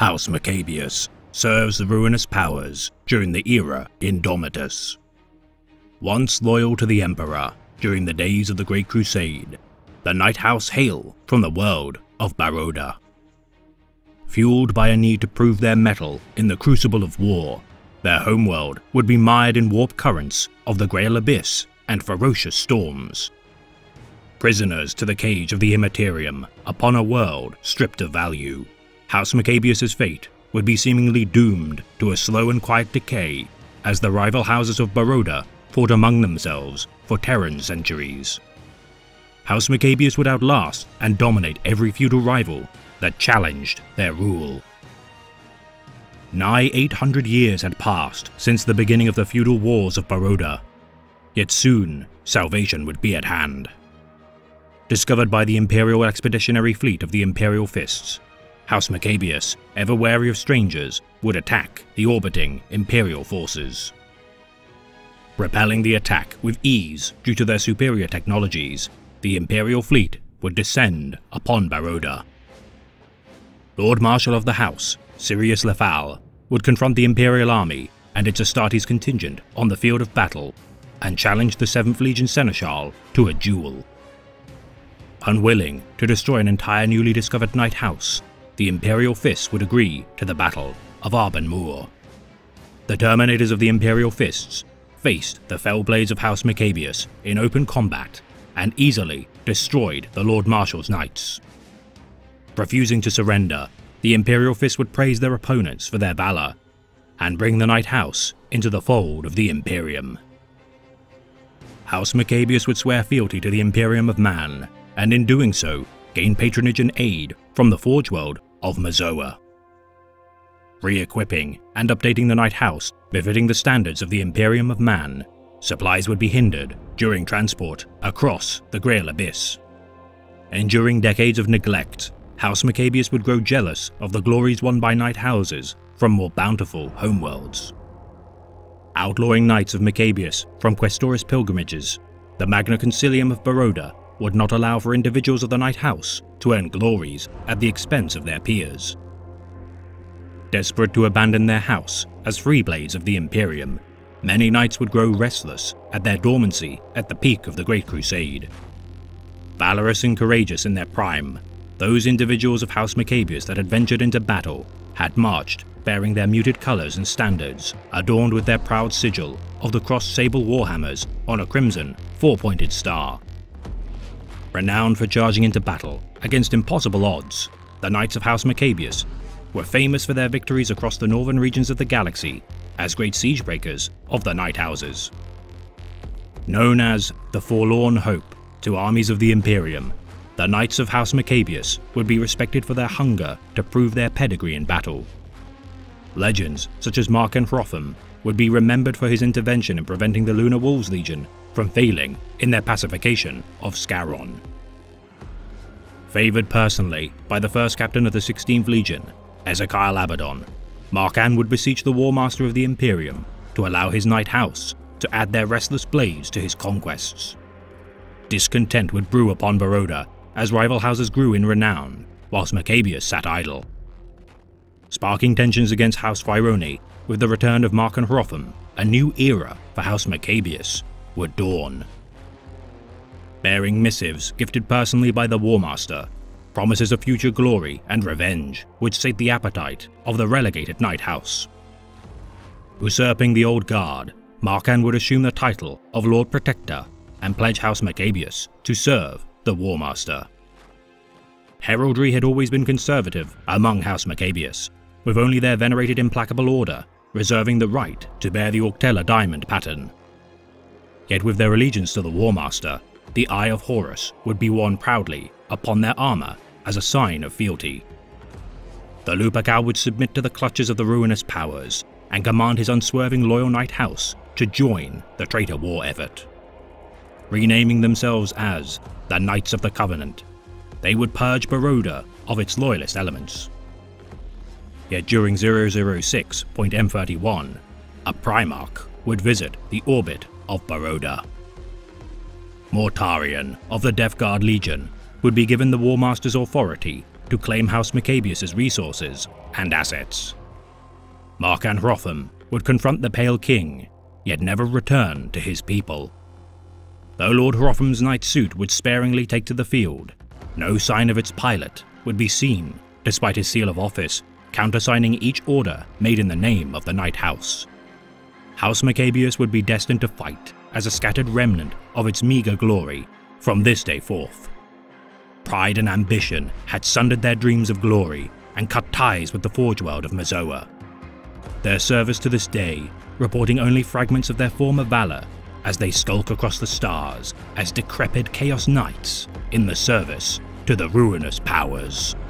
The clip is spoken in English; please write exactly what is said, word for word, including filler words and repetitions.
House Makabius serves the ruinous powers during the era Indomitus. Once loyal to the Emperor during the days of the Great Crusade, the Knight House hail from the world of Baroda. Fueled by a need to prove their mettle in the crucible of war, their homeworld would be mired in warp currents of the Grail Abyss and ferocious storms. Prisoners to the cage of the Imperium upon a world stripped of value, House Makabius' fate would be seemingly doomed to a slow and quiet decay as the rival houses of Baroda fought among themselves for Terran centuries. House Makabius would outlast and dominate every feudal rival that challenged their rule. Nigh eight hundred years had passed since the beginning of the feudal wars of Baroda, yet soon salvation would be at hand. Discovered by the Imperial Expeditionary Fleet of the Imperial Fists, House Makabius, ever wary of strangers, would attack the orbiting Imperial forces. Repelling the attack with ease due to their superior technologies, the Imperial fleet would descend upon Baroda. Lord Marshal of the House, Sirius Lefal, would confront the Imperial army and its Astartes contingent on the field of battle and challenge the seventh Legion Seneschal to a duel. Unwilling to destroy an entire newly discovered Knight House, the Imperial Fists would agree to the Battle of Arben Moor. The Terminators of the Imperial Fists faced the fell blades of House Makabius in open combat and easily destroyed the Lord Marshal's knights. Refusing to surrender, the Imperial Fists would praise their opponents for their valor and bring the Knight House into the fold of the Imperium. House Makabius would swear fealty to the Imperium of Man, and in doing so, gain patronage and aid from the Forge World of Mazoa. Re-equipping and updating the Knight House befitting the standards of the Imperium of Man, supplies would be hindered during transport across the Grail Abyss. Enduring decades of neglect, House Makabius would grow jealous of the glories won by Knight Houses from more bountiful homeworlds. Outlawing Knights of Makabius from Questoris pilgrimages, the Magna Concilium of Baroda would not allow for individuals of the Knight House to earn glories at the expense of their peers. Desperate to abandon their house as free blades of the Imperium, many knights would grow restless at their dormancy at the peak of the Great Crusade. Valorous and courageous in their prime, those individuals of House Makabius that had ventured into battle had marched bearing their muted colours and standards, adorned with their proud sigil of the crossed sable warhammers on a crimson, four-pointed star. Renowned for charging into battle against impossible odds, the Knights of House Makabius were famous for their victories across the northern regions of the galaxy as great siegebreakers of the Knight Houses. Known as the Forlorn Hope to armies of the Imperium, the Knights of House Makabius would be respected for their hunger to prove their pedigree in battle. Legends such as Mark Enthrotham would be remembered for his intervention in preventing the Lunar Wolves Legion from failing in their pacification of Scarron. Favoured personally by the first captain of the sixteenth Legion, Ezekiel Abaddon, Markan would beseech the Warmaster of the Imperium to allow his Knight House to add their restless blades to his conquests. Discontent would brew upon Baroda as rival houses grew in renown, whilst Makabius sat idle. Sparking tensions against House Phironi, with the return of Mark Enthrotham, a new era for House Makabius would dawn. Bearing missives gifted personally by the Warmaster, promises of future glory and revenge would sate the appetite of the relegated Knight House. Usurping the old guard, Markan would assume the title of Lord Protector and pledge House Makabius to serve the Warmaster. Heraldry had always been conservative among House Makabius, with only their venerated implacable order reserving the right to bear the Octella diamond pattern. Yet with their allegiance to the Warmaster, the Eye of Horus would be worn proudly upon their armour as a sign of fealty. The Lupercal would submit to the clutches of the ruinous powers and command his unswerving loyal Knight House to join the traitor war effort. Renaming themselves as the Knights of the Covenant, they would purge Baroda of its loyalist elements. Yet during zero zero six point M thirty-one, a Primarch would visit the orbit of Baroda. Mortarion of the Death Guard Legion would be given the Warmaster's authority to claim House Makabius' resources and assets. Markan Hrotham would confront the Pale King, yet never return to his people. Though Lord Hrotham's Knight suit would sparingly take to the field, no sign of its pilot would be seen, despite his seal of office countersigning each order made in the name of the Knight House. House Makabius would be destined to fight as a scattered remnant of its meagre glory from this day forth. Pride and ambition had sundered their dreams of glory and cut ties with the Forge World of Mazoa. Their service to this day reporting only fragments of their former valor as they skulk across the stars as decrepit Chaos Knights in the service to the ruinous powers.